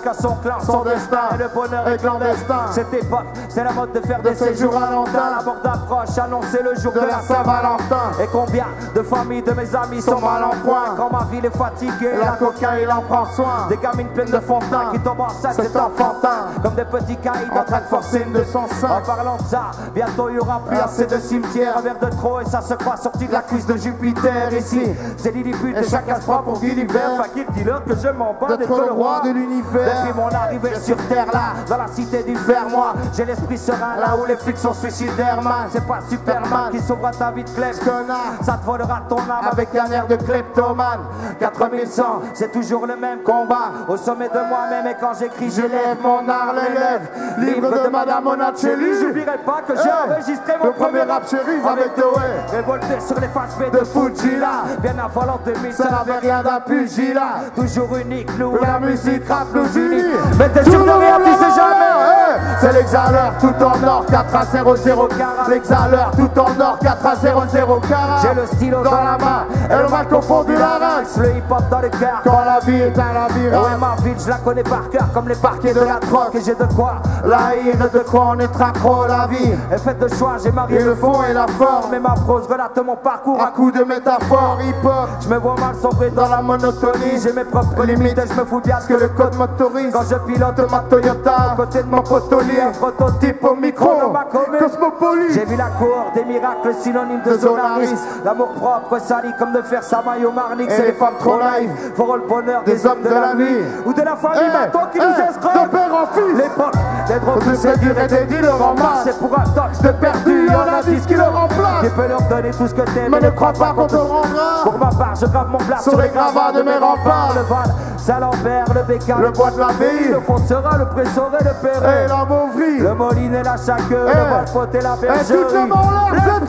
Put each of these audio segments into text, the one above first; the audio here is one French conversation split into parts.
chacun son clan, son destin, et le bonheur est clandestin. Cette époque, c'est la mode de faire des séjours à Londres. La mort d'approche, annoncer le jour de la Saint-Valentin. Et combien de familles de mes amis sont mal en point. Quand ma ville est fatiguée, la cocaïne il en prend soin. Des gamines pleines de fond de teint qui tombent enceintes, c'est enfantin. Comme des petits caïds en train de forcer une de son sein. En parlant de ça, bientôt il y aura plus assez de cimetières. Un verre de trop et ça se croit sorti de la cuisse de Jupiter. Ici, c'est Lilliput et chacun se prend pour Gulliver. Fakir, dis-leur que je m'en bats d'être le roi de l'univers. Depuis mon arrivée sur terre là, dans la cité du fer, moi, j'ai l'esprit serein là où les flics sont suicidaires, man. C'est pas Superman qui sauvera ta vie de clef, connard. Ça te volera ton âme avec un air de kleptomane. 4100, c'est toujours le même combat. Au sommet de moi-même et quand j'écris, j'élève mon art, l'élève. Livre de Madame Monachelli. J'oublierai pas que j'ai enregistré mon premier rap chéri avec The Way. Révolté sur les faces B de Fujila. Bien avant l'an 2000, ça n'avait rien d'un pugilat. Toujours unique, nous, la musique rap nous unit. Mais t'es sûr de rien, tu sais jamais. C'est l'exhaleur tout en or, 4 à 0 0 carat. L'exhaleur tout en or, 4 à 0 0 carat. J'ai le stylo dans la main et le mal confondu larynx. Le hip-hop dans le cœur, quand la vie est un labyrinthe. Ouais, ma ville, je la connais par cœur comme les parquets de la drogue. Et j'ai de quoi l'haïr et de quoi en être accro. La vie est faite de choix, j'ai marié le fond et la forme. Et ma prose relate mon parcours à coups de métaphores hip-hop. Je me vois mal sombrer dans la monotonie. J'ai mes propres limites et je me fous bien ce que le code m'autorise. Quand je pilote ma Toyota à côté de mon potolier, un prototype au micro dans ma commune Cosmopolis. J'ai vu la cour des miracles synonymes de Zonaris. L'amour propre sali comme de faire sa maille au marnix. Et les femmes trop naïves feront le bonheur des hommes de la nuit ou de la famille maintenant qui nous escroquent de père en fils. L'époque des drogues de séduire et des dealers en masse. C'est pour un tox de perdu, y'en a 10 qui le remplacent. Tu peux leur donner tout ce que t'aimes, mais ne crois pas qu'on te le rendra. Pour ma part, je grave mon blast sur les gravats de mes remparts. Le Val, Saint-Lambert, le Bécam, le bois de la ville, le fond sera, le Pressor et le Perret, et la Mauvrie, le Moline et la Chaqueux, le Valpot et la Bergerie. Et toutes les morts, c'est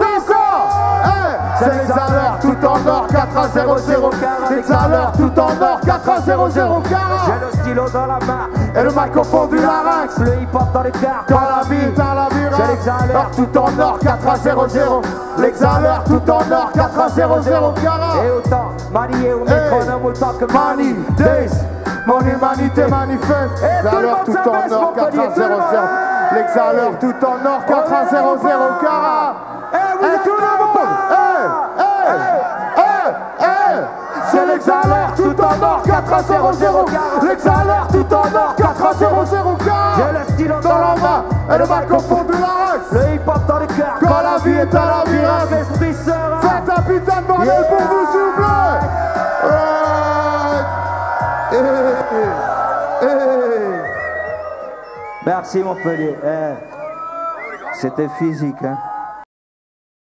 c'est l'exhaleur tout en or, 4 à 0 0 carat. L'exhaleur tout en or, 4 à 0 0 carat. J'ai le stylo dans la main et le microphone du larynx. Le hip-hop dans les cœurs, quand la vie est un labyrinthe. C'est l'exhaleur tout en or, 4 à 0 0. L'exhaleur tout en or, 4 à 0 0 carat. Et autant manier au métronome autant que Money Days. Mon humanité manifeste. L'exhaleur tout en or, 4 à 0 0. L'exhaleur tout en or, 4 à 0 0 carat. Et tout le monde, c'est l'exhaleur tout en or, 4 à 0 0 carat. L'exhaleur tout en or, 4 à 0 0 carat. J'ai le stylo dans la main et le microphone du larynx. Le hip-hop dans le cœur, quand la vie est un labyrinthe. L'esprit sera. Faites un putain de bordel pour vous, s'il vous plaît. Merci Montpellier. C'était physique, hein.